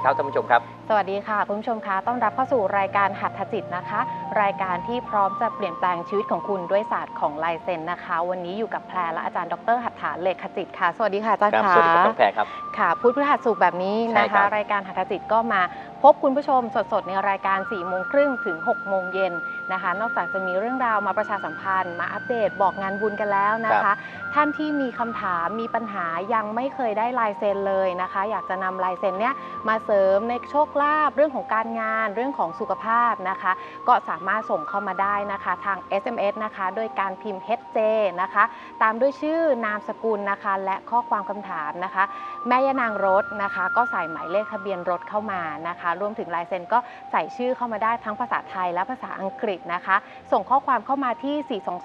ครับท่านผู้ชมครับสวัสดีค่ะคุณผู้ชมคะต้อนรับเข้าสู่รายการหัตถจิตนะคะรายการที่พร้อมจะเปลี่ยนแปลงชีวิตของคุณด้วยศาสตร์ของลายเซ็นนะคะวันนี้อยู่กับแพรและอาจารย์ดรหัตถาเลขจิตค่ะสวัสดีค่ะอาจารย์ค่ะสวัสดีครับน้องแพรครับค่ะพุธพฤหัสศุกร์แบบนี้นะคะรายการหัตถจิตก็มาพบคุณผู้ชมสดๆในรายการ4 โมงครึ่งถึง6 โมงเย็นนะคะนอกจากจะมีเรื่องราวมาประชาสัมพันธ์มาอัปเดตบอกงานบุญกันแล้วนะคะท่านที่มีคำถามมีปัญหายังไม่เคยได้ลายเซ็นเลยนะคะอยากจะนำลายเซ็นเนี้ยมาเสริมในโชคลาภเรื่องของการงานเรื่องของสุขภาพนะคะก็สามารถส่งเข้ามาได้นะคะทาง SMS นะคะโดยการพิมพ์ HJ นะคะตามด้วยชื่อนามสกุลนะคะและข้อความคำถามนะคะแม่ย่านางรถนะคะก็ใส่หมายเลขทะเบียนรถเข้ามานะคะรวมถึงลายเซ็นก็ใส่ชื่อเข้ามาได้ทั้งภาษาไทยและภาษาอังกฤษนะคะส่งข้อความเข้ามาที่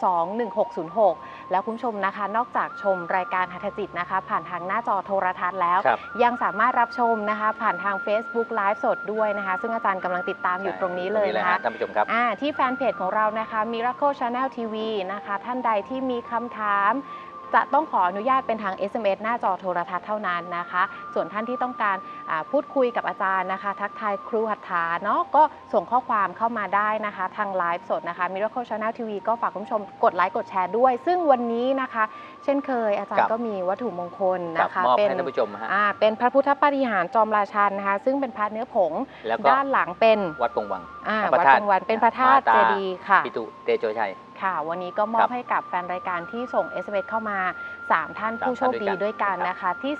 422-1606 แล้วคุณผู้ชมนะคะนอกจากชมรายการหัตถจิตนะคะผ่านทางหน้าจอโทรทัศน์แล้วยังสามารถรับชมนะคะผ่านทาง Facebook Live สดด้วยนะคะซึ่งอาจารย์กำลังติดตามอยู่ตรงนี้เลยนะคะท่านผู้ชมครับที่แฟนเพจของเรานะคะ Miracle Channel TV นะคะท่านใดที่มีคำถามจะต้องขออนุญาตเป็นทาง SMS หน้าจอโทรทัศน์เท่านั้นนะคะส่วนท่านที่ต้องการพูดคุยกับอาจารย์นะคะทักทายครูหัตถาเนาะก็ส่งข้อความเข้ามาได้นะคะทางไลฟ์สดนะคะ Miracle Channel TV ก็ฝากคุณผู้ชมกดไลค์กดแชร์ด้วยซึ่งวันนี้นะคะเช่นเคยอาจารย์ก็มีวัตถุมงคลนะคะเป็นท่านผู้ชมเป็นพระพุทธปาฏิหาริย์จอมราชันนะคะซึ่งเป็นพระเนื้อผงด้านหลังเป็นวัดปงวังวัดปงวังเป็นพระธาตุเจดีย์ค่ะปิตุเตโชชัยค่ะวันนี้ก็มอบให้กับแฟนรายการที่ส่ง SMS เข้ามา3ท่านผู้โชคดีด้วยกันนะคะที่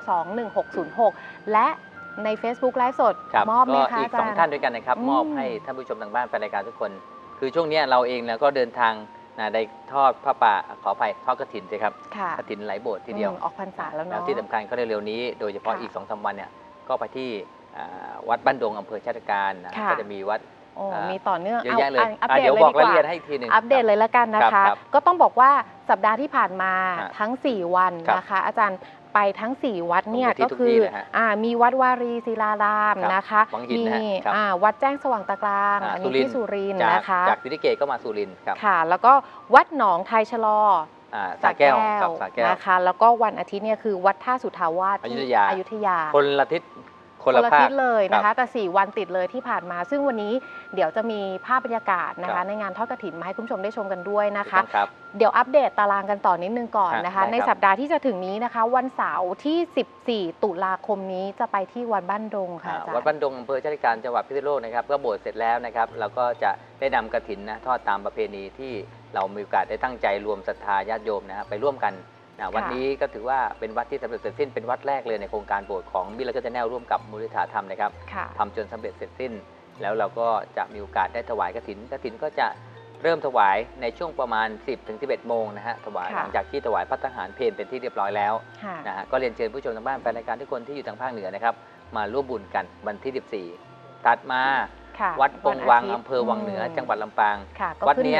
422-1606 และใน Facebook ไลฟ์สดมอบไหมคะอีก2ท่านด้วยกันนะครับมอบให้ท่านผู้ชมทางบ้านแฟนรายการทุกคนคือช่วงนี้เราเองก็เดินทางได้ทอดพระป่าขออภัยทอดกฐินใช่ครับกฐินไหลโบสถ์ทีเดียวออกพรรษาแล้วเนาะที่สำคัญก็เร็วๆนี้โดยเฉพาะอีก 2-3 วันเนี่ยก็ไปที่วัดบ้านดงอำเภอชาติการก็จะมีวัดมีต่อเนื่องเยอะแยะเลยเดี๋ยวบอกรายละเอียดให้ทีนึงอัปเดตเลยละกันนะคะก็ต้องบอกว่าสัปดาห์ที่ผ่านมาทั้ง4วันนะคะอาจารย์ไปทั้ง4วัดเนี่ยก็คือมีวัดวารีศิลารามนะคะมีวัดแจ้งสว่างตะกลางอันนี้ที่สุรินทร์นะคะจากศรีสะเกษก็มาสุรินทร์ครับค่ะแล้วก็วัดหนองไทยชะลอสระแก้วนะคะแล้วก็วันอาทิตย์เนี่ยคือวัดท่าสุทาวาสอยุธยาคนละทิศคนละทิศเลยนะคะแต่4วันติดเลยที่ผ่านมาซึ่งวันนี้เดี๋ยวจะมีภาพบรรยากาศนะคะในงานทอดกฐินมาให้คุณผู้ชมได้ชมกันด้วยนะคะเดี๋ยวอัปเดตตารางกันต่อนิดนึงก่อนนะคะในสัปดาห์ที่จะถึงนี้นะคะวันเสาร์ที่14ตุลาคมนี้จะไปที่วัดบ้านดงค่ะวัดบ้านดงอำเภอชาติการจังหวัดพิษณุโลกนะครับก็โบสถ์เสร็จแล้วนะครับเราก็จะได้นำกฐินทอดตามประเพณีที่เรามีโอกาสได้ตั้งใจรวมศรัทธาญาติโยมนะครับไปร่วมกันวันนี้ก็ถือว่าเป็นวัดที่สำเร็จเสร็จสิ้นเป็นวัดแรกเลยในโครงการโบสถ์ของมิลเลอร์แนลร่วมกับมูลนิธิธรรมนะครับทำจนสำเร็จเสร็จสิ้นแล้วเราก็จะมีโอกาสได้ถวายกฐินก็จะเริ่มถวายในช่วงประมาณ 10-11 โมงนะฮะถวายหลังจากที่ถวายพระทหารเพลเป็นที่เรียบร้อยแล้วนะฮะก็เรียนเชิญผู้ชมทางบ้านแฟนรายการทุกคนที่อยู่ทางภาคเหนือนะครับมาร่วมบุญกันวันที่14ถัดมาวัดปงวังอำเภอวังเหนือจังหวัดลำปางวัดนี้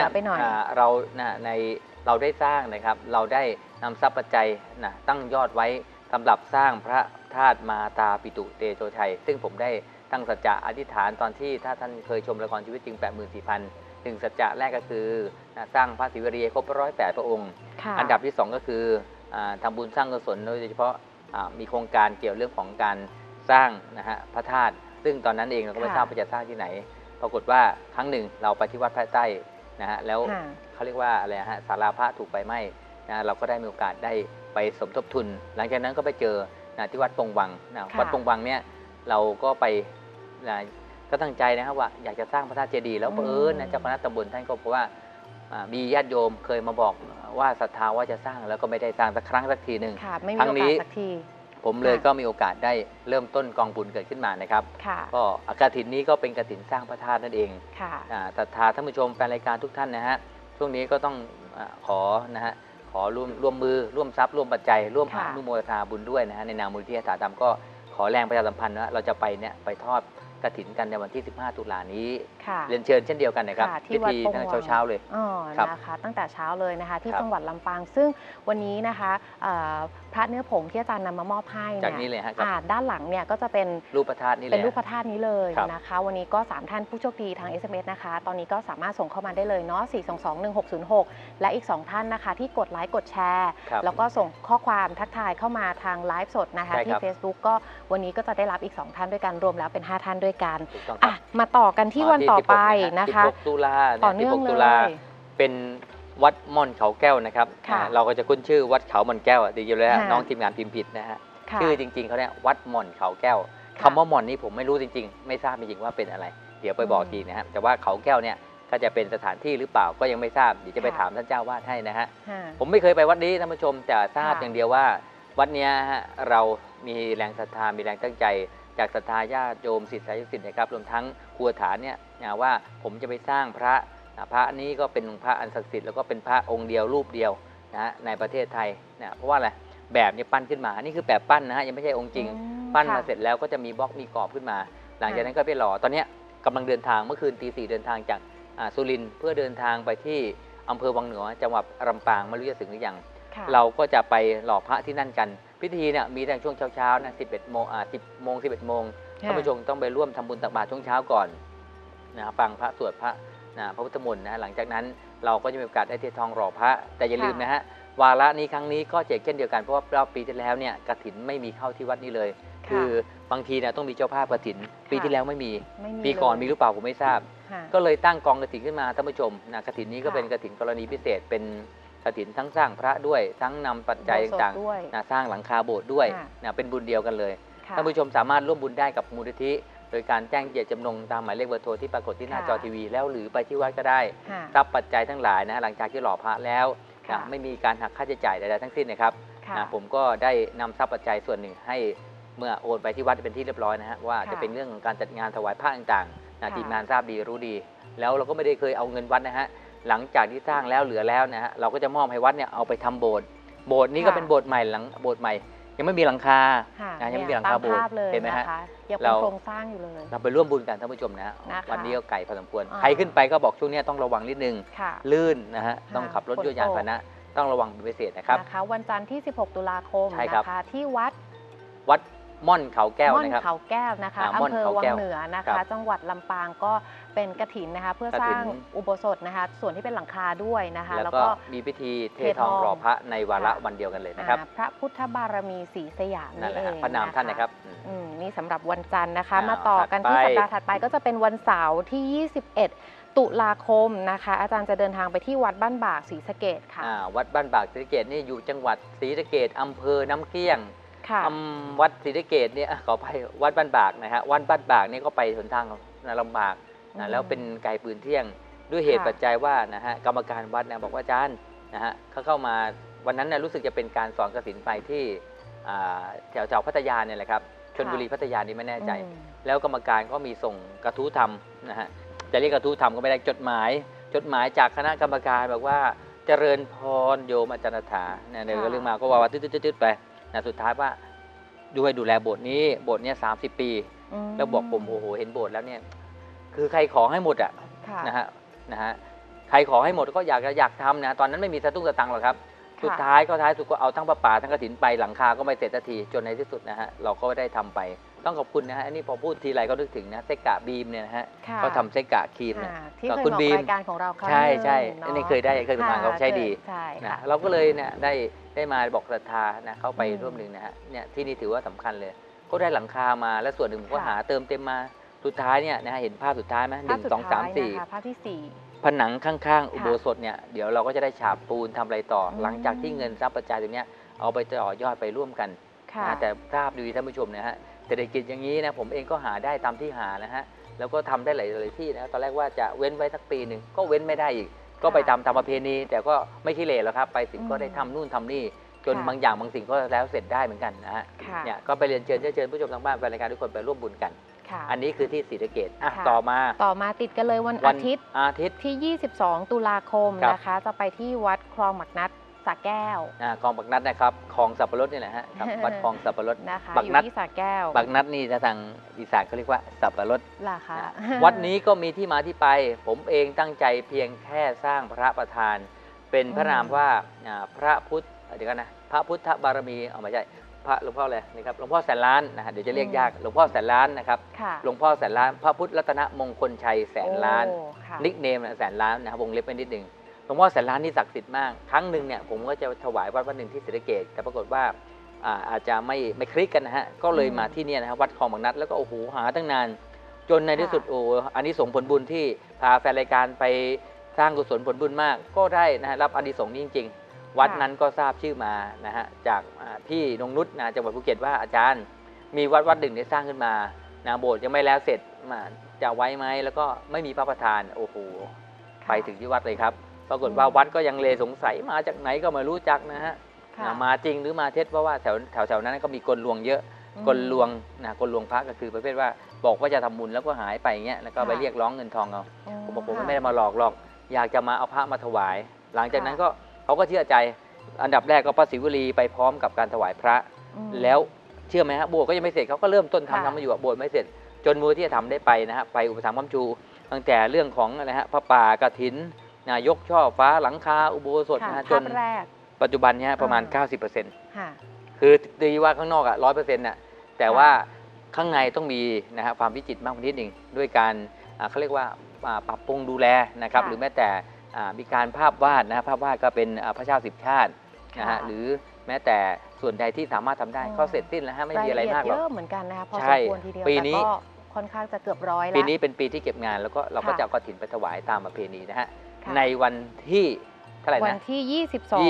เราได้สร้างนะครับเราได้นำทรัพย์ปัจจัยตั้งยอดไว้สำหรับสร้างพระธาตุมาตาปิตุเตโชชัยซึ่งผมได้ตั้งสัจจะอธิษฐานตอนที่ถ้าท่านเคยชมละครชีวิตจริง 84,000 1สัจจะแรกก็คือสร้างพระศิวลีครบ108 พระองค์อันดับที่2ก็คือทำบุญสร้างกุศลโดยเฉพาะมีโครงการเกี่ยวเรื่องของการสร้างพระธาตุซึ่งตอนนั้นเองเราก็ไม่ทราบว่าจะสร้างที่ไหนปรากฏว่าครั้งหนึ่งเราไปที่วัดพระใต้แล้วเขาเรียกว่าอะไรศาลาพระถูกไฟไหม้เราก็ได้มีโอกาสได้ไปสมทบทุนหลังจากนั้นก็ไปเจอที่วัดปงวังวัดปงวังเนี่ยเราก็ไปก็ตั้งใจนะครับว่าอยากจะสร้างพระธาตุเจดีย์แล้วเจ้าคณะตำบลท่านก็บอกว่ามีญาติโยมเคยมาบอกว่าศรัทธาว่าจะสร้างแล้วก็ไม่ได้สร้างสักครั้งสักทีหนึ่งครั้งนี้ผมเลยก็มีโอกาสได้เริ่มต้นกองบุญเกิดขึ้นมานะครับก็กฐินนี้ก็เป็นกฐินสร้างพระธาตุนั่นเองศรัทธาท่านผู้ชมแฟนรายการทุกท่านนะฮะช่วงนี้ก็ต้องขอร่วมมือร่วมทรัพย์ร่วมปัจจัยร่วมอนุโมทนาบุญด้วยนะฮะในนามมูลนิธิอาสาธรรมก็ขอแรงประชาสัมพันธ์ว่าเราจะไปไปทอดกฐินกันในวันที่ 15 ตุลานี้ค่ะเรียนเชิญเช่นเดียวกันนะครับค่ะพิธีตั้งเช้าๆเลยอ๋อครับนะคะตั้งแต่เช้าเลยนะคะที่ครับจังหวัดลำปางซึ่งวันนี้นะคะพระเนื้อผงที่อาจารย์นำมามอบให้จากนี้เลยฮะครับด้านหลังเนี่ยก็จะเป็นรูปพระธาตุนี่แหเป็นละรูปพระธาตุนี้เลยครับนะคะวันนี้ก็ 3 ท่านผู้โชคดีทาง SMS นะคะตอนนี้ก็สามารถส่งเข้ามาได้เลยเนาะ4221606 และอีก 2 ท่านนะคะที่กดไลค์กดแชร์ครับแล้วก็ส่งข้อความทักทายเข้ามาทางไลฟ์สดนะคะใช่ที่ครับ Facebook ก็วันนี้ก็จะได้รับอีก 2 ท่านด้วยกันรวมแล้วเป็น 5 ท่านด้วยกันถูกต้องครัอ่ะมาต่อกันที่วันต่อไปนะคะ 16 ตุลาต่อเนื่อง 16 เลตุลาย เป็นวัดม่อนเขาแก้วนะครับค่ะเราก็จะคุ้นชื่อวัดเขาม่อนแก้วดีอยู่แล้วค่ะน้องทีมงานพิมพ์ผิดนะฮะค่ะชื่อจริงๆเขาเนี่ยวัดม่อนเขาแก้วค่ะคำว่าม่อนนี่ผมไม่รู้จริงๆ ไม่ทราบจริงๆว่าเป็นอะไร เดี๋ยวไปบอกทีนะฮะแต่ว่าเขาแก้วเนี่ยก็จะเป็นสถานที่หรือเปล่าก็ยังไม่ทราบเดี๋ยวจะไปถามท่านเจ้าวาดให้นะฮะค่ะผมไม่เคยไปวัดนี้ท่านผู้ชมแต่ทราบค่ะอย่างเดียวว่าวัดเนี้ยฮะเรามีแรงศรัทธามีแรงตั้งใจ จากศรัทธาญาติโยมศิษยานุศิษย์นะครับรวมทั้งครูฐานเนี่ยนะว่าผมจะไปสร้างพระพระนี้ก็เป็นพระอันศักดิ์สิทธิ์แล้วก็เป็นพระองค์เดียวรูปเดียวนะในประเทศไทยนะเพราะว่าอะไรแบบนี้ปั้นขึ้นมานี่คือแบบปั้นนะฮะยังไม่ใช่องค์จริง ปั้นมาเสร็จแล้วก็จะมีบล็อกมีกรอบขึ้นมา หลังจากนั้นก็ไปหล่อตอนเนี้ยกำลังเดินทางเมื่อคืนตี 4เดินทางจากสุรินทร์เพื่อเดินทางไปที่อำเภอวังเหนือจังหวัดลำปางไม่รู้จะถึงหรือยังค่ะเราก็จะไปหล่อพระที่นั่นกัน พิธีเนี่ยมีตั้งช่วงเช้าๆนะ11 โมง10 โมง 11 โมงค่ะท่านผู้ชมต้องไปร่วมทำบุญตักบาตรช่วงเช้าก่อนนะฟังพระสวดพระพระพุทธมนต์นะหลังจากนั้นเราก็จะมีโอกาสได้เททองหล่อพระ แต่อย่าลืมนะฮะวาระนี้ครั้งนี้ก็เช่นเดียวกันเพราะว่ารอบปีที่แล้วเนี่ยกฐินไม่มีเข้าที่วัดนี้เลย คือบางทีเนี่ยต้องมีเจ้าภาพกฐิน ปีที่แล้วไม่มีไม่มีปีก่อนเลยมีหรือเปล่าผมไม่ทราบค่ะก็เลยตั้งกองกฐินขึ้นมาท่านผู้ชมนะกฐินนี้ก็ค่ะเป็นกฐินกรณีพิเศษเป็นกฐินทั้งสร้างพระด้วยทั้งนำปัจจัยอุโบสถต่างด้วยๆนะสร้างหลังคาโบสถ์ด้วยค่ะนะเป็นบุญเดียวกันเลยค่ะท่านผู้ชมสามารถร่วมบุญได้กับมูลนิธิ โดยการแจ้งเจตจำนงตามหมายเลขเบอร์โทรที่ปรากฏที่หน้าจอทีวีแล้วหรือไปที่วัดก็ได้ค่ะรับปัจจัยทั้งหลายนะหลังจากที่หล่อพระแล้วค่ะนะไม่มีการหักค่าใช้จ่ายใดๆทั้งสิ้นนะครับค่ะนะผมก็ได้นำทรัพย์ปัจจัยส่วนหนึ่งให้เมื่อโอนไปที่วัดเป็นที่เรียบร้อยนะฮะว่าค่ะจะเป็นเรื่องของการจัดงานถวายพระต่างๆนะค่ะทีมงานทราบดีรู้ดี แล้วเราก็ไม่ได้เคยเอาเงินวัดนะฮะหลังจากที่สร้างแล้วเหลือแล้วนะฮะเราก็จะมอบให้วัดเนี่ยเอาไปทำโบสถ์โบสถ์นี้ก็เป็นโบสถ์ใหม่หลังโบสถ์ใหม่ ยังไม่มีหลังคาค่ะนะยังไม่มีหลังตาคาม โบสถ์ภาพเลยเห็นไหมฮะนะคะยังเป็นเราโครงสร้างอยู่เลยเราไปร่วมบุญกันท่านผู้ชมนะฮะนะคะวันนี้ก็ไกลพอสมควรอ่าใครขึ้นไปก็บอกช่วงนี้ต้องระวังนิดนึงค่ะลื่นนะฮะต้องขับรถฝนยวดยานตกพาหนะต้องระวังเป็นพิเศษนะครับนะคะวันจันทร์ที่ 16 ตุลาคมใช่ครับนะคะที่วัดวัดม่อนเขาแก้วม่อนนะครับเขาแก้วนะคะม่อนอำเภอเขาวัแก้งวเหนือนะครัคะบจังหวัดลำปางก็เป็นกฐินนะคะเพื่อสร้างกฐินอุโบสถนะคะส่วนที่เป็นหลังคาด้วยนะคะแล้วก็มีพิธีเททองหล่อพระในวาระวันเดียวกันเลยนะครับพระพุทธบารมีศรีสยามนั่นนี่แหละเอฮะงพระนามท่านนะครับนี่สำหรับวันจันทร์นะคะอ่ามาต่อกันที่ถัดไปสัปดาห์ถัดไปก็จะเป็นวันเสาร์ที่ 21 ตุลาคมนะคะ อาจารย์จะเดินทางไปที่วัดบ้านบากศรีสะเกษค่ะวัดบ้านบากศรีสะเกษนี่อยู่จังหวัดศรีสะเกษอำเภอน้ำเกลี้ยงค่ะวัดศรีสะเกษเนี่ยขอไปวัดบ้านบากนะฮะวัดบ้านบากนี่ก็ไปหนทางลำบากนะแล้วเป็นไกลปืนเที่ยงด้วยเหตุค่ะปัจจัยว่านะฮะกรรมการวัดนะบอกว่าอาจารย์นะฮะเขาเข้ามาวันนั้นนะรู้สึกจะเป็นการสอนกสิณไปที่แถวพัทยาเนี่ยแหละครับชลบุรีพัทยานี่ไม่แน่ใจ แล้วกรรมการก็มีส่งกระทู้ธรรมนะฮะจะเรียกกระทู้ธรรมก็ไม่ได้จดหมายจากคณะกรรมการบอกว่าเจริญพรโยมอาจารย์ถาเนี่ยเดี๋ยวก็เรื่องมาก็ว่าตืดๆไปนะสุดท้ายว่าดูแลโบสถ์นี้30 ปี แล้วบอกผมโอ้โหเห็นโบสถ์แล้วเนี่ยคือใครขอให้หมดอ่ะค่ะนะฮะใครขอให้หมดก็อยากทำนะตอนนั้นไม่มีสตุ้งสตังค์หรอกครับค่ะสุดท้ายสุดก็เอาทั้งประปาทั้งกฐินไปหลังคาก็ไม่เสร็จสักทีจนในที่สุดนะฮะเราก็ได้ทำไปต้องขอบคุณนะฮะอันนี้พอพูดทีไรก็นึกถึงนะเซกะบีมเนี่ยนะฮะค่ะเขาทำเซกะครีมเนี่ยที่กับเคยคุณออกบีมรายการของเราครั้งใช่หนึ่งอันนี้นาะเคยทำงานเขาใช้ดีใช่นะค่ะเราก็เลยเนี่ยได้มาบอกศรัทธานะเข้าไปอืมร่วมหนึ่งนะฮะเนี่ยที่นี่ถือว่าสำคัญเลย ก็ได้หลังคามาและส่วนหนึ่งผมก็ค่ะหาเติมเต็มมาสุดท้ายเนี่ยนะฮะเห็นภาพสุดท้ายไหมหภานึ่พงสุดสองสามท้ายสี่นะคะภาพที่ผนังข้างๆ อุโบสถเนี่ยเดี๋ยวเราก็จะได้ฉาบปูนทำอะไรต่ออมหลังจากที่เงินทรัพย์ปัจจัยตรงเนี้ยเอาไปต่อยอดไปร่วมกัน 4 ค่ะนะแต่ทราบดีท่านผู้ชมนะฮะเศรษฐกิจอย่างนี้นะผมเองก็หาได้ตามที่หานะฮะแล้วก็ทำได้หลายๆที่นะตอนแรกว่าจะเว้นไว้สักปีหนึ่งก็เว้นไม่ได้อีก ก็ไปตามประเพณีแต่ก็ไม่ขี้เหร่แล้วครับไปถึงก็ได้ทำนู่นทำนี่จนค่ะบางอย่างบางสิ่งก็แล้วเสร็จได้เหมือนกันนะฮะค่ะเนี่ยก็ไปเรียนเชิญผู้ชมทางบ้านแฟนรายการทุกคนไปร่วมบุญกันค่ะอันนี้คือที่ศรีสะเกษอ่ะค่ะต่อมาต่อมาติดกันเลยวันวัอาทิตย์อาทิตย์ที่ 22 ตุลาคมครับนะคะ จะไปที่วัดคลองหมักนัดสระแก้วคลองบางนัดนะครับคลองสับปะรดนี่แหละฮะครับวัดคลองสับปะรดนะคะบางอยู่นัดที่สระแก้วบางนัดนี่ทางอีสานเขาเรียกว่าสับปะรดล่ะค่ะวัดนี้ก็มีที่มาที่ไป ผมเองตั้งใจเพียงแค่สร้างพระประธาน เป็นพระนามว่าพระพุทธเดี๋ยวกันนะพระพุทธบารมีไม่ใช่พระหลวงพ่ออะไรนะครับหลวงพ่อแสนล้านนะฮะเดี๋ยวจะเรียกยากหลวงพ่อแสนล้านนะครับค่ะหลวงพ่อแสนล้านพระพุทธรัตนมงคลชัยแสนล้านโอ้ค่ะนิกเนมแสนล้านนะครับวงเล็บไปนิดหนึ่งหลวงพ่อแสนล้านนี่ศักดิ์สิทธิ์มากครั้งหนึ่งเนี่ยผมก็จะถวายวัดหนึ่งที่ศรีสะเกษแต่ปรากฏว่าอาจจะไม่คลิกกันนะฮะก็เลยมาที่เนี่ยนะครับวัดคลองบางนัดแล้วก็โอ้โหหาตั้งนาน จนในที่สุดโอ้อันนี้ส่งส์ผลบุญที่พาแฟนรายการไปสร้างกุศลผลบุญมาก ก็ได้นะฮะรับอานิสงส์นี้จริงๆ วัดนั้นก็ทราบชื่อมานะฮะจากพี่นงนุชนะจังหวัดภูเก็ตว่าอาจารย์มีวัดหนึ่งได้สร้างขึ้นมานะโบสถ์ยังไม่แล้วเสร็จจะไว้ไหมแล้วก็ไม่มีพระประธานโอ้โหไปถึงที่วัดเลยครับปรากฏว่าวัดก็ยังเลสงสัยมาจากไหนก็ไม่รู้จักนะฮะมาจริงหรือมาเท็จเพราะว่าแถวนั้นก็มีกลลวงเยอะกลลวงกลลวงพระก็คือประเภทว่าบอกว่าจะทำบุญแล้วก็หายไปอย่างเงี้ยแล้วก็ไปเรียกร้องเงินทองเอาผมบอกผมไม่ได้มาหลอกหรอกอยากจะมาเอาพระมาถวายหลังจากนั้นก็เขาก็เชื่อใจอันดับแรกก็พระศิวลีไปพร้อมกับการถวายพระแล้วเชื่อไหมฮะโบสถ์ก็ยังไม่เสร็จเขาก็เริ่มต้นทำมาอยู่โบสถ์ไม่เสร็จจนมือที่จะทำได้ไปนะฮะไปอุปถัมภ์ค้ำชูตั้งแต่เรื่องของอะไรฮะพระป่ากฐินยกช่อฟ้าหลังคาอุโบสถนะฮะจนปัจจุบันนี้ประมาณ 90%คือตีว่าข้างนอก100%น่ะแต่ว่าข้างในต้องมีนะฮะความวิจิตรมากกว่านิดหนึ่งด้วยการเขาเรียกว่าปรับปรุงดูแลนะครับหรือแม้แต่มีการภาพวาดนะภาพวาดก็เป็นพระเจ้า10 ชาตินะฮะหรือแม้แต่ส่วนใดที่สามารถทำได้ก็เสร็จสิ้นแล้วฮะไม่มีอะไรมากหรอกเยอะเหมือนกันนะคะพอสมควรทีเดียวปีนี้ค่อนข้างจะเกือบ100แล้วปีนี้เป็นปีที่เก็บงานแล้วก็เราก็จะเอากฐินไปถวายตามประเพณีนะฮะในวันที่เท่าไหร่นะวันที่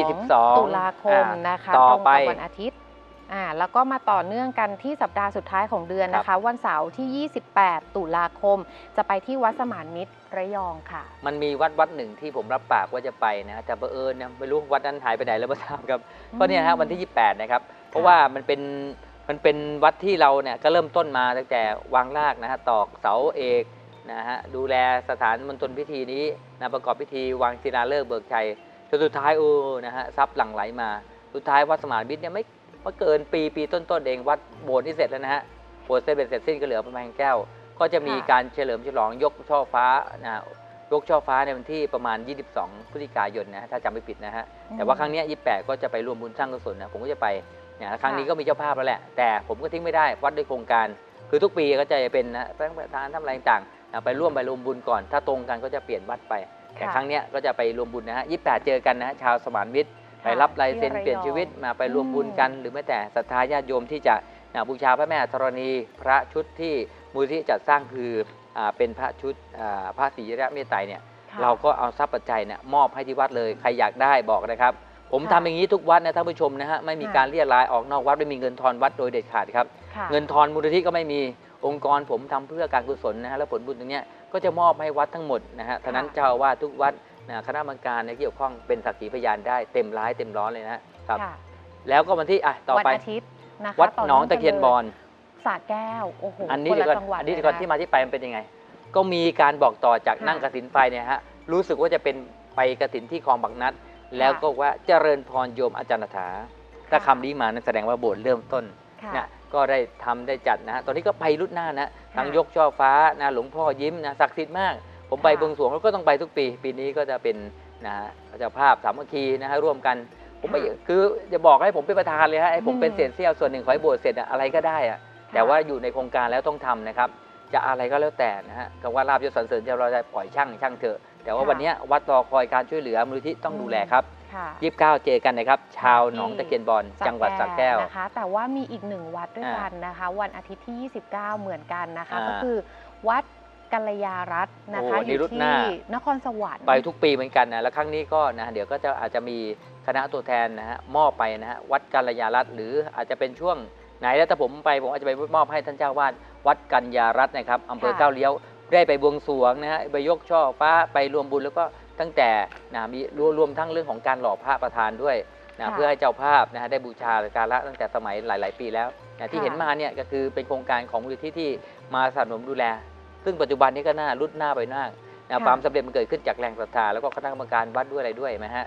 22 ตุลาคมนะคะต่อไปวันอาทิตย์แล้วก็มาต่อเนื่องกันที่สัปดาห์สุดท้ายของเดือนนะคะวันเสาร์ที่ 28 ตุลาคมจะไปที่วัดสมานมิตรระยองค่ะมันมีวัดหนึ่งที่ผมรับปากว่าจะไปนะแต่บังเอิญไม่รู้วัดนั้นหายไปไหนแล้วไม่ทราบครับก็เนี่ยฮะวันที่ 28 นะครับเพราะว่ามันเป็นวัดที่เราเนี่ยก็เริ่มต้นมาตั้งแต่วางรากนะฮะตอกเสาเอกนะฮะดูแลสถานมณฑลพิธีนี้นะประกอบพิธีวางศิลาฤกษ์เบิกชัยจนสุดท้ายนะฮะทรัพย์หลั่งไหลมาสุดท้ายวัดสมานมิตรเนี่ยไม่เกินปีต้นเองวัดโบสถ์ที่เสร็จแล้วนะฮะโบสถ์เสร็จสิ้นก็เหลือประมาณแก้วก็จะมีการเฉลิมฉลองยกช่อฟ้านะยกช่อฟ้าในวันที่ประมาณ22 พฤศจิกายนนะถ้าจำไม่ผิดนะฮะแต่ว่าครั้งนี้28ก็จะไปร่วมบุญสร้างกุศลนะผมก็จะไปนะครั้งนี้ก็มีเจ้าภาพแล้วแหละแต่ผมก็ทิ้งไม่ได้วัดด้วยโครงการคือทุกปีก็จะเป็นนะประธานทำอะไรต่างไปร่วมบุญก่อนถ้าตรงกันก็จะเปลี่ยนวัดไปแต่ครั้งนี้ก็จะไปรวมบุญนะฮะ28เจอกันนะฮะชาวสมานมิตรไปรับลายเซ็นเปลี่ยนชีวิตมาไปรวมบุญกันหรือแม้แต่ศรัทธาญาติโยมที่จะบูชาพระแม่ธรณีพระชุดที่มูลที่จัดสร้างคือเป็นพระชุดพระศรีระเมตไตรเนี่ยเราก็เอาทรัพย์ปัจจัยเนี่ยมอบให้ที่วัดเลยใครอยากได้บอกนะครับผมทำอย่างนี้ทุกวัดนะท่านผู้ชมนะฮะไม่มีการเรียรายออกนอกวัดไม่มีเงินทอนวัดโดยเด็ดขาดครับเงินทอนมูลนิธิก็ไม่มีองค์กรผมทำเพื่อการกุศลนะฮะและผลบุญตรงนี้ก็จะมอบให้วัดทั้งหมดนะฮะฉะนั้นเจ้าอาวาสทุกวัดคณะกรรมการเกี่ยวข้องเป็นสักขีพยานได้เต็มร้ายเต็มร้อนเลยนะครับแล้วก็วันที่ต่อไปวันอาทิตย์นะคะวัดหนองตะเคียนบอนสระแก้วโอ้โหอันนี้เดี๋ยวก่อนที่มาที่ไปมันเป็นยังไงก็มีการบอกต่อจากนั่งกฐินไฟเนี่ยฮะรู้สึกว่าจะเป็นไปกฐินที่คลองบางนัดแล้วก็ว่าเจริญพรโยมอาจารย์ถาถ้าคำนี้มานั้นแสดงว่าโบสถ์เริ่มต้นนะก็ได้ทำได้จัดนะฮะตอนนี้ก็ไปรุ่นหน้านะทั้งยกช่อฟ้านะหลวงพ่อยิ้มนะศักดิ์สิทธิ์มากผมไปบวงสรวงแล้วก็ต้องไปทุกปีนี้ก็จะเป็นนะเจ้าภาพสามัคคีนะฮะร่วมกันผมไปคือจะบอกให้ผมเป็นประธานเลยฮะให้ผมเป็นเศษเสี้ยวส่วนหนึ่งขอให้โบสถ์เสร็จอะไรก็ได้อะแต่ว่าอยู่ในโครงการแล้วต้องทำนะครับจะอะไรก็แล้วแต่นะฮะคำว่าลาภยศสรรเสริญจะเราจะปล่อยช่างเถอะแต่ว่าวันนี้วัดรอคอยการช่วยเหลือมูลนิธิต้องดูแลครับ29เจอกันนะครับชาวหนองตะเคียนบอนจังหวัดสระแก้วนะคะแต่ว่ามีอีกหนึ่งวัดด้วยกันนะคะวันอาทิตย์ที่29เหมือนกันนะคะก็คือวัดกัลยารัตน์นะคะอยู่ที่นครสวรรค์ไปทุกปีเหมือนกันนะแล้วครั้งนี้ก็นะเดี๋ยวก็จะอาจจะมีคณะตัวแทนนะฮะมอบไปนะฮะวัดกัลยารัตน์หรืออาจจะเป็นช่วงไหนแล้วถ้าผมไปผมอาจจะไปมอบให้ท่านเจ้าวาดวัดกัลยารัตน์นะครับอำเภอก้าวเลี้ยวได้ไปบวงสรวงนะฮะไปยกช่อฟ้าไปรวมบุญแล้วก็ตั้งแต่นะมีรวมทั้งเรื่องของการหล่อพระประธานด้วยนะเพื่อให้เจ้าภาพนะฮะได้บูชาการละตั้งแต่สมัยหลายๆปีแล้วนะที่เห็นมาเนี่ยก็คือเป็นโครงการของมูลนิธิที่มาสนับสนุนดูแลซึ่งปัจจุบันนี้ก็น่ารุ่นหน้าไปมากนะความสำเร็จมันเกิดขึ้นจากแรงศรัทธาแล้วก็คณะกรรมการวัดด้วยอะไรด้วยนะฮะ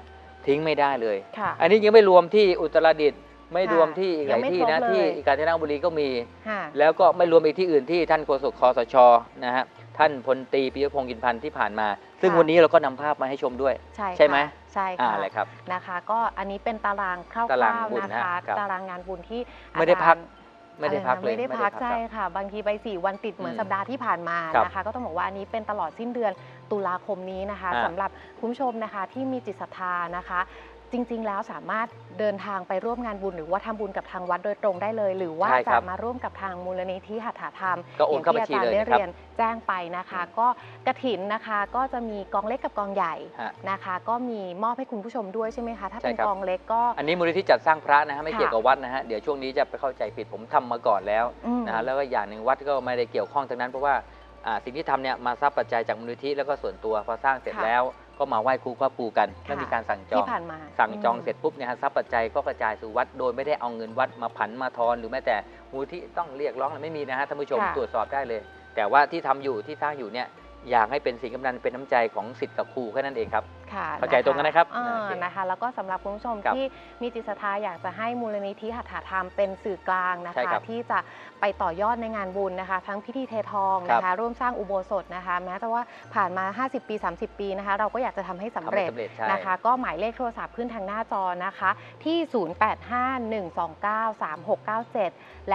ทิ้งไม่ได้เลยค่ะอันนี้ยังไม่รวมที่อุตรดิตถ์ไม่ค่ะรวมที่อีกหลายที่ยังไม่นะครบเลยที่กาญจนบุรีก็มีค่ะแล้วก็ไม่รวมอีกที่อื่นที่ท่านโฆษกคสชนะฮะท่านพลตรีปิยพงศ์อินพันธ์ที่ผ่านมา ซึ่งค่ะวันนี้เราก็นำภาพมาให้ชมด้วย ใช่ไหมค่ะใช่ค่ะอะไรครับนะคะ ก็อันนี้เป็นตารางคร่าตารางวบุญๆนะคะครับตารางงานบุญที่ไม่ได้พักอาจารย์ไม่ได้พักเลยไม่ได้พักครับใช่ค่ะ บางทีไป4 วันติดเหมือนอืมสัปดาห์ที่ผ่านมาครับนะคะ ก็ต้องบอกว่าอันนี้เป็นตลอดสิ้นเดือนตุลาคมนี้นะคะอ่าสำหรับคุณผู้ชมนะคะที่มีจิตศรัทธานะคะ จริงๆแล้วสามารถเดินทางไปร่วมงานบุญหรือว่าทำบุญกับทางวัดโดยตรงได้เลย หรือว่าใช่คจะรับมาร่วมกับทางมูลนิธิหัตถธรรมก็โอนเข้าบัญชีอย่างที่อาจารย์เลยได้นะครับเรียนแจ้งไปนะคะ ก็กฐินนะคะก็จะมีกองเล็กกับกองใหญ่ฮะนะคะ ก็มีมอบให้คุณผู้ชมด้วยใช่ไหมคะถ้าใช่เป็นครับกองเล็กก็อันนี้มูลนิธิจัดสร้างพระนะฮะไม่ค่ะเกี่ยวกับวัดนะฮะเดี๋ยวช่วงนี้จะไปเข้าใจผิดผมทำมาก่อนแล้วอืมนะฮะแล้วก็อย่างหนึ่งวัดก็ไม่ได้เกี่ยวข้องทั้งนั้นเพราะว่าสิ่งที่ทำเนี่ยมาทรัพย์ปัจจัยจากมูลนิธิแล้วก็ส่วนตัวพอสร้างเสร็จค่ะแล้วก็มาไหว้ครูพ่อปู่กันแล้วค่ะมีการสั่งจอที่งผ่านมาสั่งจองเสร็จปุ๊บเนี่ยฮะทรัพย์ปัจจัยก็กระจายสู่วัดโดยไม่ได้เอาเงินวัดมาผันมาทอนหรือแม้แต่มูลที่ต้องเรียกร้องอะไรไม่มีนะฮะท่านผู้ชมค่ะตรวจสอบได้เลย แต่ว่าที่ทำอยู่ที่สร้างอยู่เนี่ยอยากให้เป็นสิ่งกำนันเป็นน้ำใจของศิษย์กับครูแค่นั้นเองครับค่ะเข้าใจตรงกันนะครับโอโอเคนะคะ แล้วก็สำหรับคุณผู้ชมครับที่มีจิตศรัทธาอยากจะให้มูลนิธิหัตถธรรมเป็นสื่อกลางนะใช่คะครับที่จะไปต่อยอดในงานบุญนะคะ ทั้งพิธีเททองครับนะคะ ร่วมสร้างอุโบสถนะคะ แม้แต่ว่าผ่านมา 50 ปี 30 ปีนะคะ เราก็อยากจะทำให้สำทำให้เร็จสำเร็จใช่นะคะ ก็หมายเลขโทรศัพท์ขึ้นทางหน้าจอนะคะ ที่ 0851293697 และ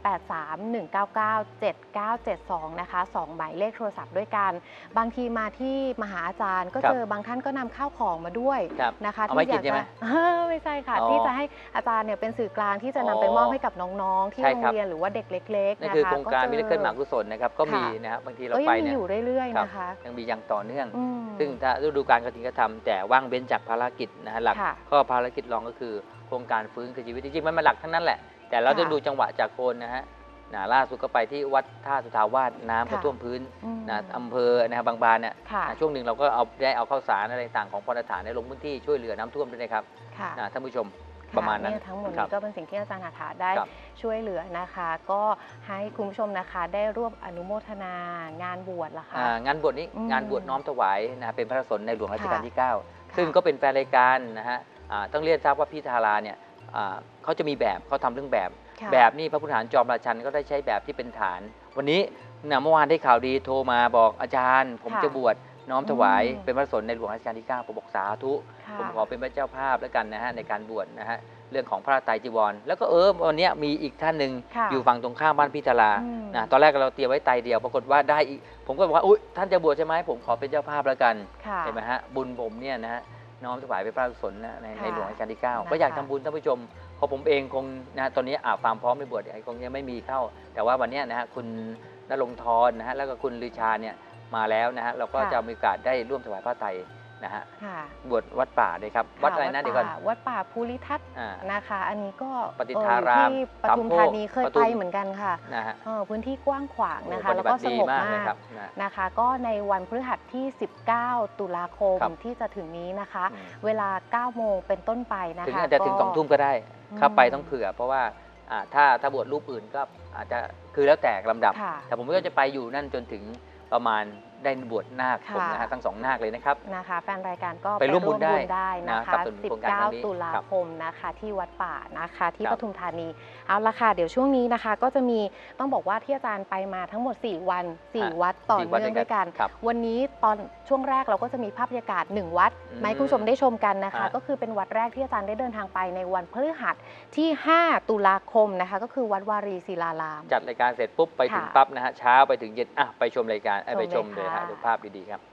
0831997972 นะคะ 2 หมายเลขโทรศัพท์ด้วยกัน บางทีมาที่มหาอาจารย์ก็ครับเจอบางท่านก็นำข้าวของมาด้วยครับนะคะเอาไว้ที่อยากกินใช่ไหมจะ ไม่ใช่ค่ะอ๋อที่จะให้อาจารย์เนี่ยเป็นสื่อกลางที่จะนำไปมอบให้กับน้องๆ ที่ใช่โรงครับเรียนหรือว่าเด็กเล็กๆนั่นนะคะคือโครงการเจอมิราเคิลมหากุศลนะครับก็มีค่ะนะครับบางทีเราก็ไปยังมีเนี่ยอยู่เรื่อยคๆรับนะคะยังมีอย่างต่อเนื่องอืมซึ่งถ้าฤดูการกฐินก็ทำแต่ว่างเว้นจากภารกิจนะฮะหลักค่ะก็ภารกิจรองก็คือโครงการฟื้นคืนชีวิตจริงๆมันมาหลักทั้งนั้นแหละ แต่เราต้องค่ะดูจังหวะจากโคนนะฮะล่าสุดก็ไปที่วัดท่าสุทาวาสน้ำก็ค่ะท่วมพื้นอืมอำเภอนะครับบางบานเนี่ยค่ะช่วงหนึ่งเราก็ได้เอาข้าวสารอะไรต่างของพรสถานในลงพื้นที่ช่วยเหลือน้ำท่วมด้วยนะครับค่ะท่านผู้ชมประมาณนั้นเยทั้งหมดครันี้บก็เป็นสิ่งที่อาจารย์หัตถาได้ครับช่วยเหลือนะคะ ก็ให้คุณผู้ชมนะคะได้ร่วมอนุโมทนางานบวชละคะงานบวชนี้อืมงานบวชน้อมถวายนะเป็นพระสนในหลวงรัชกาลค่ะที่ 9 ซึ่งก็เป็นแฟนรายการนะฮะต้องเรียนทราบว่าพี่ทาราเนี่ยเขาจะมีแบบเขาทำเรื่องแบบค่ะแบบนี่พระพุทธฐานจอมราชันก็ได้ใช้แบบที่เป็นฐาน วันนี้เมื่อวานได้ข่าวดีโทรมาบอกอาจารย์ ผมค่ะจะบวชน้อมถวายอืมเป็นพระสนในหลวงรัชกาลที่ 9 ผมบอกสาธุค่ะผมขอเป็นพระเจ้าภาพแล้วกันนะฮะในการบวชนะฮะเรื่องของพระไตรจีวร แล้วก็วันเนี้ยมีอีกท่านหนึ่งค่ะอยู่ฝั่งตรงข้ามบ้านพี่ทาราอืมนะตอนแรกเราเตรียมไว้ไตรเดียวปรากฏว่าได้อีกผมก็บอกว่าอุ๊ยท่านจะบวชใช่ไหมผมขอเป็นเจ้าภาพแล้วกันค่ะเห็นไหมฮะบุญผมเนี่ยนะฮะน้อมถวายเป็นพระกุศลนะในค่ะในหลวงรัชกาลที่นะคะ 9 ก็อยากทำบุญท่านผู้ชมเพราะผมเองคงนะตอนนี้ความพร้อมในบวชคงยังไม่มีเข้า แต่ว่าวันเนี้ยนะฮะคุณณรงค์ธรนะฮะแล้วก็คุณลือชาเนี่ยมาแล้วนะฮะเราก็จะมีโอกาสได้ร่วมถวายพระไตรนะฮะค่ะบวชวัดป่าด้วยครับวัดอะไรนะเดี๋ยวก่อนวัดป่าภูริทัศน์อ่านะคะ อันนี้ก็ปฏิทารามที่ปทุมสามโคกธานีเคยปทุไปมเหมือนกันค่ะนะฮะพื้นที่กว้างขวางนะคะโอ้แล้วก็ปฏิสบัติดีงบมากเลยมากครับนะนะคะ ก็ในวันพฤหัสที่ 19 ตุลาคมครับที่จะถึงนี้นะคะอืมเวลา 9 โมงเป็นต้นไปนะคะถึงอาจจะถึงก็ 2 ทุ่มก็ได้อืมถ้าไปต้องเผื่อ เพราะว่าถ้าบวชรูปอื่นก็อาจจะคือแล้วแต่ลำดับค่ะแต่ผมก็จะไปอยู่นั่นจนถึงประมาณได้บวชนาคผมนะฮะค่ะทั้ง 2 นาคเลยนะครับนะคะแฟนรายการก็ไปร่วมบุญได้ได้นะนะครัคะบสำหรับโครงการครั้งนี้ 19 ตุลาครับคมนะคะที่วัดป่านะคะที่คปรับทุมธานีเอาละค่ะเดี๋ยวช่วงนี้นะคะ ก็จะมีต้องบอกว่าที่อาจารย์ไปมาทั้งหมด 4 วัน 4 วัดต่อ 4วัดเนื่องด้วยกันครับวันนี้ตอนช่วงแรกเราก็จะมีภาพบรรยากาศ 1 วัดอืมมาให้คุณผู้ชมได้ชมกันนะคะฮะก็คือเป็นวัดแรกที่อาจารย์ได้เดินทางไปในวันพฤหัสที่ 5 ตุลาคมนะคะ ก็คือวัดวารีศิลารามจัดรายการเสร็จปุ๊บไปถึงค่ะปั๊บนะฮะเช้าไปถึงเย็นไปชมรายการไปชมชมเลเลย ยฮะค่ะดูภาพดีๆครับ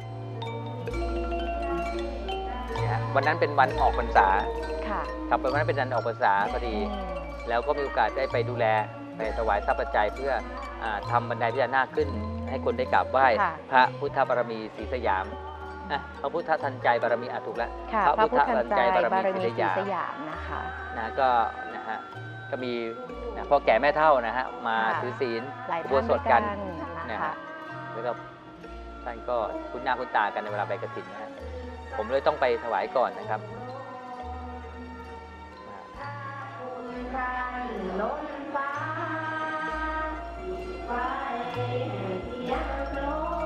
นี่ฮะวันนั้นเป็นวันออกพรรษาค่ะครับวันนั้นเป็นวันออกพรรษาพอดีอืมแล้วก็มีโอกาสได้ไปดูแลไปถวายทรัพย์ปัจจัยเพื่อทำบันไดพญานาคขึ้น ให้คนได้กราบไหว้ค่ะพระพุทธบารมีศรีสยามพระพุทธทันใจบารมีถูกแล้วค่ะพระพระพุพุททธธทัทันนใจใจบารมีบารมีศรีศรีสสยามยามนะคะนะก็นะฮะก็มีพ่อแก่แม่เฒ่านะฮะมาค่ะถือศีลหลายอุโบท่านสด้วถยกักัน นนะนะฮะคะแล้วก็ท่านก็คุ้นหน้าคุ้นตากันในเวลาไปกฐินนะฮะผมเลยต้องไปถวายก่อนนะครับ ก็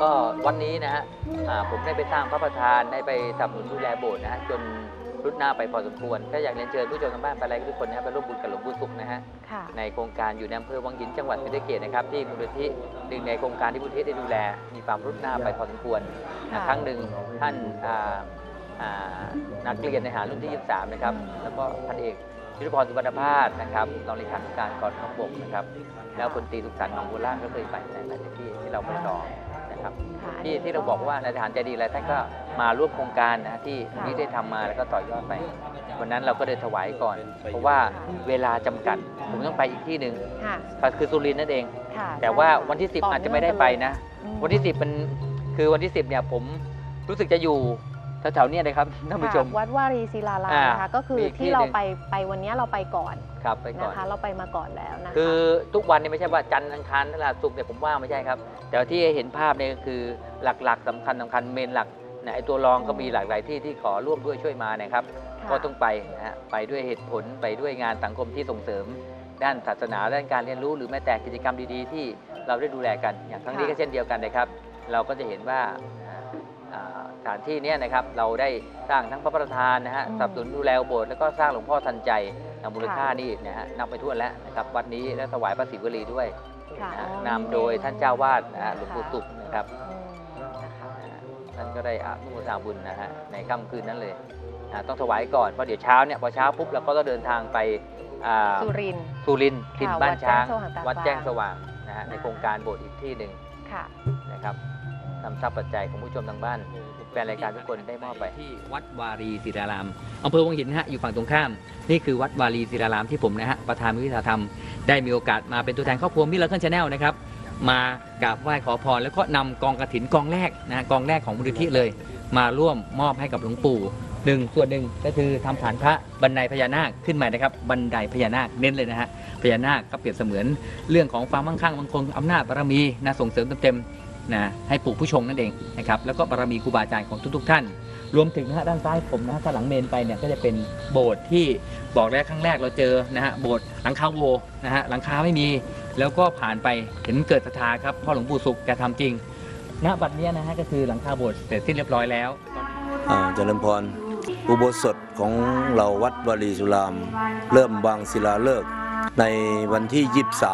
ก็วันนี้นะฮะผมได้ไปสร้างพระประธานได้ไปสนับสนุนดูแลโบสถ์นะฮะจนรุดหน้าไปพอสมควรก็อยากเรียนเชิญผู้ชมทางบ้านไปอะไรทุกคนนะฮะไปร่วมบุญกับหลวงปู่ศุกร์นะฮะในโครงการอยู่ในอำเภอวังหินจังหวัดศรีสะเกษนะครับที่มูลนิธิหนึ่งในโครงการที่มูลนิธิได้ดูแลมีความรุดหน้าไปพอสมควรครั้งหนึ่งท่านนักเรียนในหารุ่นที่ 23นะครับแล้วก็พันเอกยุทธพรสุวรรณพาสนะครับรองเลขาธิการกองทัพบกนะครับแล้วพลตรีสุขสันต์หนองบัวล่างก็เคยไปในที่เราไปรอนะครับที่เราบอกว่านายทหารใจดีอะไรท่านก็มาร่วมโครงการนะที่นี้ได้ทำมาแล้วก็ต่อยอดไปวันนั้นเราก็ได้ถวายก่อนเพราะว่าเวลาจำกัดผมต้องไปอีกที่หนึ่งคือสุรินทร์นั่นเองแต่ว่าวันที่ 10อาจจะไม่ได้ไปนะวันที่ 10มันคือวันที่ 10เนี่ยผมรู้สึกจะอยู่แถวๆนี้เลยครับท่านผู้ชมวัดวารีศิลารามนะคะก็คือที่เราไปวันนี้เราไปก่อนครับไปก่อนนะคะเราไปมาก่อนแล้วนะคะคือทุกวันนี่ไม่ใช่ว่าจันทร์อังคารพฤหัสศุกร์เนี่ยผมว่าไม่ใช่ครับแต่ที่เห็นภาพเนี่ยคือหลักๆสำคัญเมนหลักไอ้ตัวรองก็มีหลากหลายที่ขอร่วมด้วยช่วยมานะครับก็ต้องไปนะฮะไปด้วยเหตุผลไปด้วยงานสังคมที่ส่งเสริมด้านศาสนาด้านการเรียนรู้หรือแม้แต่กิจกรรมดีๆที่เราได้ดูแลกันอย่างครั้งนี้ก็เช่นเดียวกันนะครับเราก็จะเห็นว่าสถานที่นี้นะครับเราได้สร้างทั้งพระประธานนะฮะสนับสนุนดูแลโบสถ์แล้วก็สร้างหลวงพ่อทันใจมูลค่านี่นะฮะนับไปทั่วแล้วนะครับวัดนี้และถวายพระศิวลีด้วยนำโดยท่านเจ้าวาดหลวงปู่ศุกร์นะครับท่านก็ได้อนุโมทนาบุญนะฮะในค่ำคืนนั้นเลยต้องถวายก่อนเพราะเดี๋ยวเช้าเนี่ยพอเช้าปุ๊บเราก็ต้องเดินทางไปสุรินทร์ถิ่นบ้านช้างวัดแจ้งสว่างนะฮะในโครงการโบสถ์อีกที่หนึ่งนะครับนำทรัพย์ปัจจัยของผู้ชมทางบ้านแฟนรายการทุกคนได้มอบไปที่วัดวารีศิลารามอำเภอวังหินนะฮะอยู่ฝั่งตรงข้ามนี่คือวัดวารีศิลารามที่ผมนะฮะประธานวิทยาธรรมได้มีโอกาสมาเป็นตัวแทนครอบครัวมิลเลอร์ชาแนลนะครับมากราบไหว้ขอพรแล้วก็นำกองกฐินกองแรกนะกองแรกของมูลนิธิเลยมาร่วมมอบให้กับหลวงปู่ส่วนหนึ่งก็คือทำฐานพระบันไดพญานาคขึ้นมานะครับบันไดพญานาคเน้นเลยนะฮะพญานาคก็เปรียบเสมือนเรื่องของความมั่งคั่งมั่งคงอำนาจบารมีนะส่งเสริมเต็มนะให้ปลูกผู้ชงนั่นเองนะครับแล้วก็บารมีครูบาอาจารย์ของทุกๆท่านรวมถึงนะฮะด้านซ้ายผมนะถ้าหลังเมนไปเนี่ยก็จะเป็นโบสถ์ที่บอกแล้วครั้งแรกเราเจอนะฮะโบสถ์หลังคาโวนะฮะหลังคาไม่มีแล้วก็ผ่านไปเห็นเกิดศรัทธาครับพ่อหลวงปู่ศุกร์แกทำจริงณบัดนี้นะฮะก็คือหลังคาโบสถ์เสร็จสิ้นเรียบร้อยแล้วเจริญพรอุโบสถของเราวัดวารีศิลารามเริ่มวางศิลาฤกษ์ในวันที่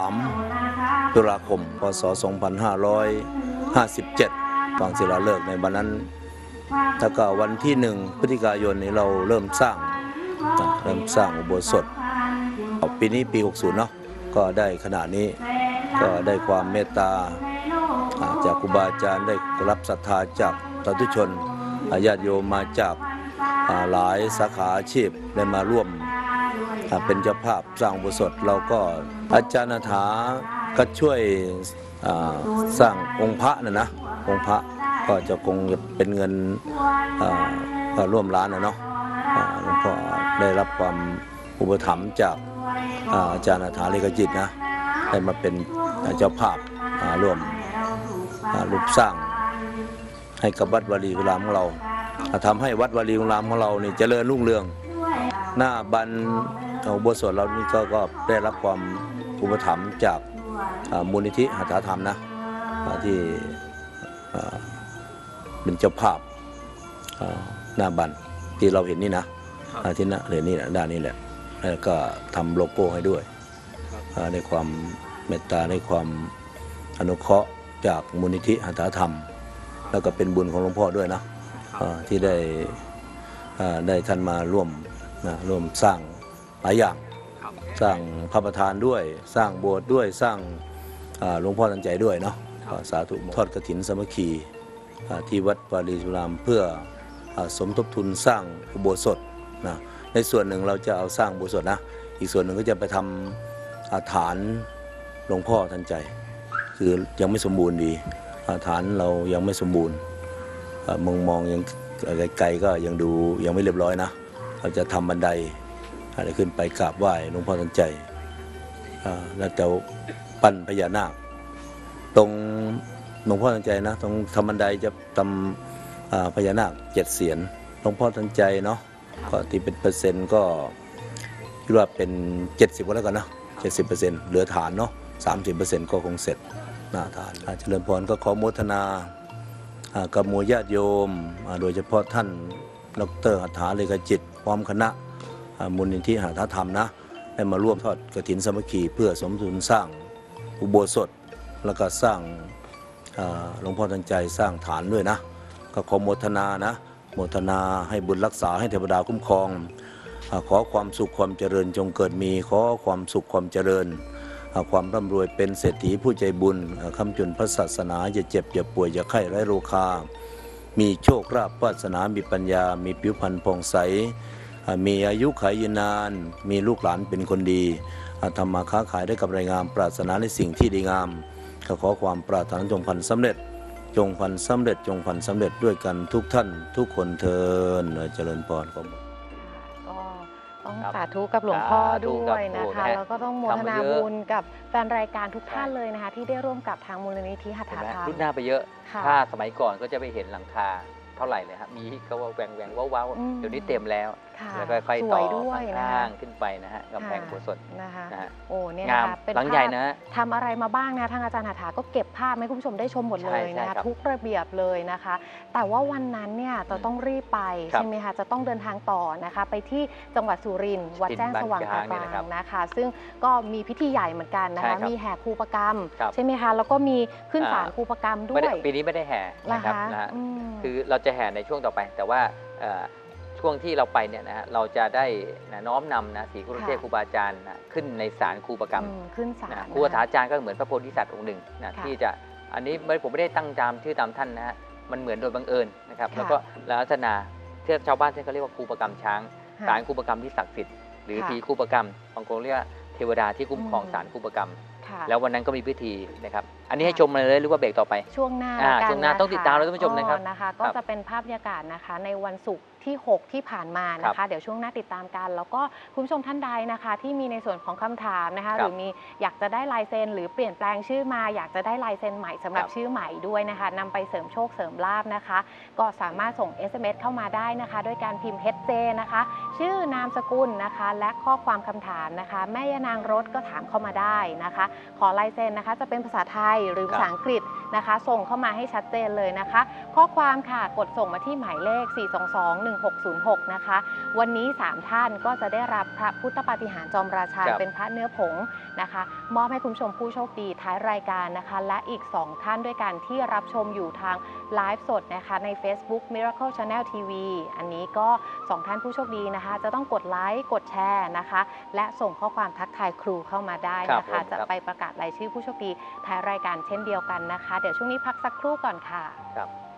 23ตุลาคมพศ2557วางศิลาฤกษ์ในวันนั้นถ้าก็วันที่1พฤศจิกายนนี้เราเริ่มสร้างอุโบสถปีนี้ปี60เนาะก็ได้ขนาดนี้ก็ได้ความเมตตาจากครูบาอาจารย์ได้รับศรัทธาจากสาธุชนญาติโยมมาจากหลายสาขาอาชีพได้มาร่วมเป็นเจ้าภาพสร้างอุโบสถเราก็อาจารย์ถาก็ช่วยสร้างองค์พระนะองค์พระก็จะคงเป็นเงินร่วมล้านนะเนาะหลวงพ่อได้รับความอุปถัมภ์จากอาจารย์ถาเลขจิตนะได้มาเป็นเจ้าภาพร่วมรูปสร้างให้กับวัดวารีศิลารามของเราทำให้วัดวารีศิลารามของเรานี่เจริญรุ่งเรืองหน้าบันอุโบสถเรานี่ก็ได้รับความอุปถัมภ์จากมูลนิธิหัตถธรรมนะที่เป็นเจ้าภาพหน้าบันที่เราเห็นนี่นะที่หน้าเห็นนี่ด้านนี้แหละแล้วก็ทำโลโก้ให้ด้วยในความเมตตาในความอนุเคราะห์จากมูลนิธิหัตถธรรมแล้วก็เป็นบุญของหลวงพ่อด้วยนะที่ได้ท่านมาร่วมสร้างหลายอย่างสร้างพระประธานด้วยสร้างโบสถ์ด้วยสร้างหลวงพ่อทันใจด้วยเนาะสาธุทอดกฐินสามัคคีที่วัดวารีศิลารามเพื่อสมทบทุนสร้างอุโบสถนะในส่วนหนึ่งเราจะเอาสร้างอุโบสถนะอีกส่วนหนึ่งก็จะไปทำฐานหลวงพ่อทันใจคือยังไม่สมบูรณ์ดีฐานเรายังไม่สมบูรณ์มองยังไกลๆก็ยังดูยังไม่เรียบร้อยนะเราจะทำบันไดอะไรขึ้นไปกราบไหว้หลวงพ่อทันใจแล้วจะปั้นพญานาคตรงหลวงพ่อทันใจนะตรงทำบันไดจะทำพญานาค7 เสียรหลวงพ่อทันใจเนาะก็ที่เป็นเปอร์เซ็นต์ก็คิดว่าเป็น70ก็แล้วกันนะ70%เหลือฐานเนาะ30%ก็คงเสร็จหน้าฐานเจริญพรก็ขอโมทนากับหมู่ญาติโยมโดยเฉพาะท่านดร.หัตถาเลขจิตพร้อมคณะมูลนิธิหัตถธรรมนะได้มาร่วมทอดกฐินสามัคคีเพื่อสมทบสร้างอุโบสถแล้วก็สร้างหลวงพ่อทันใจสร้างฐานด้วยนะก็ขอโมทนานะโมทนาให้บุญรักษาให้เทวดาคุ้มครองขอความสุขความเจริญจงเกิดมีขอความสุขความเจริญความร่ำรวยเป็นเศรษฐีผู้ใจบุญค้ำจุนพระศาสนาอย่าเจ็บอย่าป่วยอย่าไข้ไร้โรคามีโชคลาภวาสนามีปัญญามีผิวพรรณผ่องใสมีอายุขัยยืนนานมีลูกหลานเป็นคนดีทำมาค้าขายได้กับรายงามปรารถนาในสิ่งที่ดีงามขอความปรารถนาจงพันสำเร็จจงพันสำเร็จจงพันสำเร็จด้วยกันทุกท่านทุกคนเทินเจริญพรครับต้องสาธุกับหลวงพ่อด้วยนะคะแล้วก็ต้องโมทนาบุญกับแฟนรายการทุกท่านเลยนะคะที่ได้ร่วมกับทางมูลนิธิหัตถธรรมรุ่นหน้าไปเยอะถ้าสมัยก่อนก็จะไปเห็นหลังคาเท่าไหร่เลยครับมีเขาว่าแหวงว้าวเดี๋ยวนี้เต็มแล้วแล้วก็ค่อยต่อข้างขึ้นไปนะฮะกำแพงโบสถ์นะคะโอ้เนี่ยงามเป็นหลังใหญ่นะทำอะไรมาบ้างนะทางอาจารย์หัตถาก็เก็บภาพให้คุณผู้ชมได้ชมหมดเลยนะคะทุกระเบียบเลยนะคะแต่ว่าวันนั้นเนี่ยเราต้องรีบไปใช่ไหมคะจะต้องเดินทางต่อนะคะไปที่จังหวัดสุรินทร์วัดแจ้งสว่างตากลางนะคะซึ่งก็มีพิธีใหญ่เหมือนกันนะคะมีแห่ครูประกรรมใช่ไหมคะแล้วก็มีขึ้นศาลครูประกรรมด้วยปีนี้ไม่ได้แห่นะครับคือเราจะแห่ในช่วงต่อไปแต่ว่าช่วงที่เราไปเนี่ยนะฮะเราจะได้น้อมนำนะศรีกุรุเทพครูบาอาจารย์ขึ้นในศาลครูประกรรมขึ้นศาลครูอาจารย์ก็เหมือนพระโพธิสัตว์องค์หนึ่งนะที่จะอันนี้ผมไม่ได้ตั้งตามชื่อตามท่านนะฮะมันเหมือนโดยบังเอิญนะครับแล้วก็ลักษณะที่ชาวบ้านที่เขาเรียกว่าครูประกรรมช้างศาลครูประกรรมที่ศักดิ์สิทธิ์หรือผีครูประกรรมบางคนเรียกเทวดาที่คุ้มครองศาลครูประกรรมแล้ววันนั้นก็มีพิธีนะครับอันนี้ให้ชมมาเลยหรือว่าเบรกต่อไปช่วงหน้าช่วงหน้าต้องติดตามเลยท่านผู้ชมนะคะก็จะเป็นภาพบรรยากาศนะคะในวันศุกร์ที่6ที่ผ่านมานะคะเดี๋ยวช่วงหน้าติดตามกันแล้วก็คุณผู้ชมท่านใดนะคะที่มีในส่วนของคำถามนะคะหรือมีอยากจะได้ลายเซ็นหรือเปลี่ยนแปลงชื่อมาอยากจะได้ลายเซ็นใหม่สำหรับชื่อใหม่ด้วยนะคะนำไปเสริมโชคเสริมลาภนะคะก็สามารถส่ง SMS เข้ามาได้นะคะด้วยการพิมพ์ HJ นะคะชื่อนามสกุลนะคะและข้อความคำถามนะคะแม่ยานางรถก็ถามเข้ามาได้นะคะขอลายเซ็นนะคะจะเป็นภาษาไทยหรือภาษาอังกฤษนะคะส่งเข้ามาให้ชัดเจนเลยนะคะข้อความค่ะกดส่งมาที่หมายเลข 422-1606 นะคะวันนี้3ท่านก็จะได้รับพระพุทธปาฏิหาริย์จอมราชาเป็นพระเนื้อผงนะคะมอบให้คุณผู้ชมผู้โชคดีท้ายรายการนะคะและอีก2ท่านด้วยกันที่รับชมอยู่ทางไลฟ์สดนะคะใน Facebook Miracle Channel TV อันนี้ก็2ท่านผู้โชคดีนะคะจะต้องกดไลค์กดแชร์นะคะและส่งข้อความทักทายครูเข้ามาได้นะคะจะไปประกาศรายชื่อผู้โชคดีท้ายรายการเช่นเดียวกันนะคะเดี๋ยวช่วงนี้พักสักครู่ก่อนค่ะ